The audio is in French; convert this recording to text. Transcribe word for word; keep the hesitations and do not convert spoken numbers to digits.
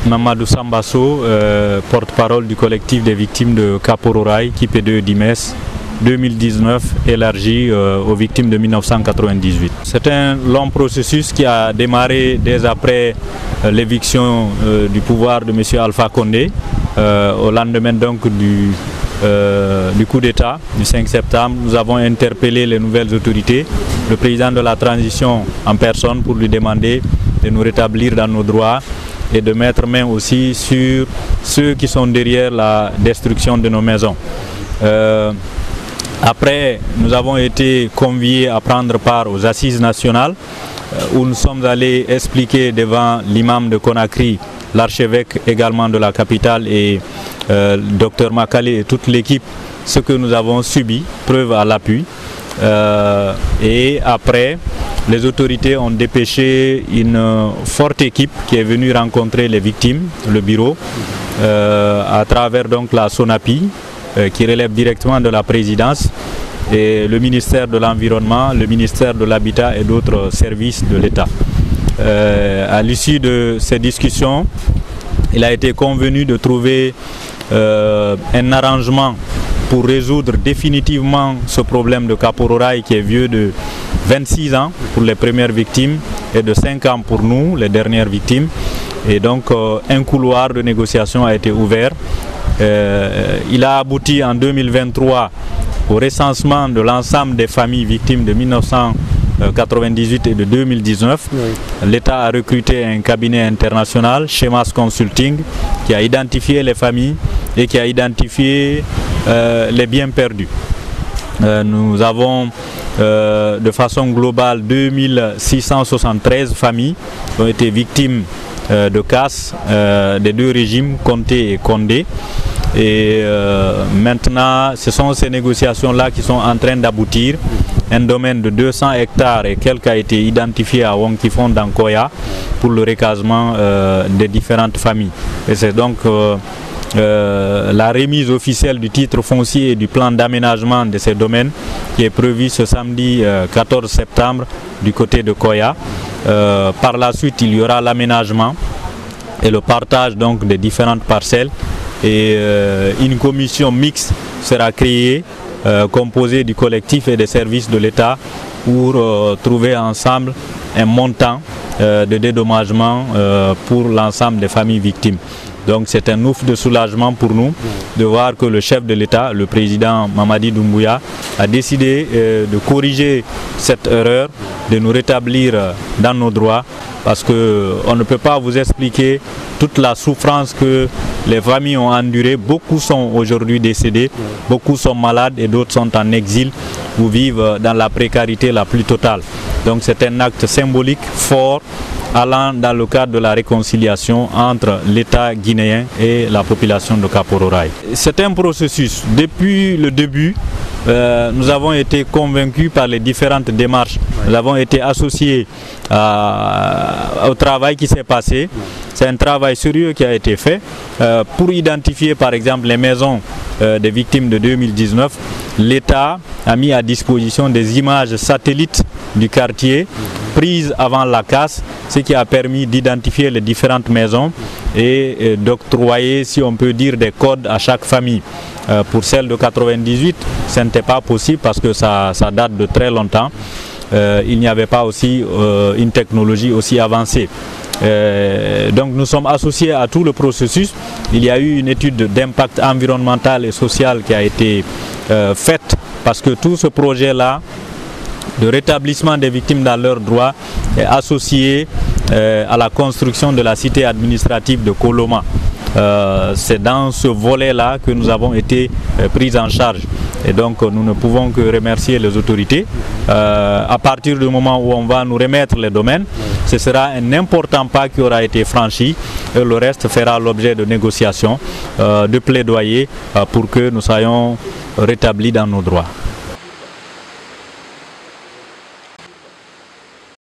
Mamadou Sambasso, euh, porte-parole du collectif des victimes de Kapororaï, K P deux d'Imes, deux mille dix-neuf, élargi euh, aux victimes de mille neuf cent quatre-vingt-dix-huit. C'est un long processus qui a démarré dès après euh, l'éviction euh, du pouvoir de M. Alpha Condé, euh, au lendemain donc du, euh, du coup d'État du cinq septembre. Nous avons interpellé les nouvelles autorités, le président de la transition en personne, pour lui demander de nous rétablir dans nos droits et de mettre main aussi sur ceux qui sont derrière la destruction de nos maisons. Euh, après, nous avons été conviés à prendre part aux assises nationales euh, où nous sommes allés expliquer devant l'imam de Conakry, l'archevêque également de la capitale et euh, le docteur Makale et toute l'équipe ce que nous avons subi, preuve à l'appui. Euh, et après, les autorités ont dépêché une forte équipe qui est venue rencontrer les victimes, le bureau, euh, à travers donc la SONAPI, euh, qui relève directement de la présidence, et le ministère de l'Environnement, le ministère de l'Habitat et d'autres services de l'État. Euh, à l'issue de ces discussions, il a été convenu de trouver euh, un arrangement pour résoudre définitivement ce problème de Kapororaï qui est vieux de vingt-six ans pour les premières victimes et de cinq ans pour nous, les dernières victimes. Et donc euh, un couloir de négociation a été ouvert. Euh, il a abouti en deux mille vingt-trois au recensement de l'ensemble des familles victimes de mille neuf cent quatre-vingt-dix-huit et de deux mille dix-neuf. Oui. L'État a recruté un cabinet international, Schemas Consulting, qui a identifié les familles et qui a identifié euh, les biens perdus. Euh, nous avons euh, de façon globale deux mille six cent soixante-treize familles qui ont été victimes euh, de casse euh, des deux régimes, Conté et Condé. Et euh, maintenant, ce sont ces négociations-là qui sont en train d'aboutir. Un domaine de deux cents hectares et quelques a été identifié à Wonkifon dans Koya pour le recasement euh, des différentes familles. Et c'est donc euh, euh, la remise officielle du titre foncier et du plan d'aménagement de ces domaines qui est prévue ce samedi euh, quatorze septembre du côté de Koya. Euh, par la suite, il y aura l'aménagement et le partage donc des différentes parcelles. Et euh, une commission mixte sera créée, euh, composée du collectif et des services de l'État pour euh, trouver ensemble un montant euh, de dédommagement euh, pour l'ensemble des familles victimes. Donc c'est un ouf de soulagement pour nous de voir que le chef de l'État, le président Mamadi Doumbouya, a décidé euh, de corriger cette erreur, de nous rétablir dans nos droits, parce qu'on ne peut pas vous expliquer toute la souffrance que les familles ont endurée. Beaucoup sont aujourd'hui décédés, beaucoup sont malades et d'autres sont en exil ou vivent dans la précarité la plus totale. Donc c'est un acte symbolique fort allant dans le cadre de la réconciliation entre l'État guinéen et la population de Kapororaï. C'est un processus. Depuis le début, euh, nous avons été convaincus par les différentes démarches. Nous avons été associés à, au travail qui s'est passé. C'est un travail sérieux qui a été fait euh, pour identifier par exemple les maisons euh, des victimes de deux mille dix-neuf. L'État a mis à disposition des images satellites du quartier prises avant la casse, ce qui a permis d'identifier les différentes maisons et, et d'octroyer, si on peut dire, des codes à chaque famille. Euh, pour celle de quatre-vingt-dix-huit, ce n'était pas possible parce que ça, ça date de très longtemps. Euh, il n'y avait pas aussi euh, une technologie aussi avancée. Euh, donc nous sommes associés à tout le processus. Il y a eu une étude d'impact environnemental et social qui a été euh, faite parce que tout ce projet-là de rétablissement des victimes dans leurs droits est associé euh, à la construction de la cité administrative de Koloma. Euh, c'est dans ce volet-là que nous avons été euh, pris en charge. Et donc nous ne pouvons que remercier les autorités. Euh, à partir du moment où on va nous remettre les domaines, ce sera un important pas qui aura été franchi et le reste fera l'objet de négociations, euh, de plaidoyer euh, pour que nous soyons rétablis dans nos droits.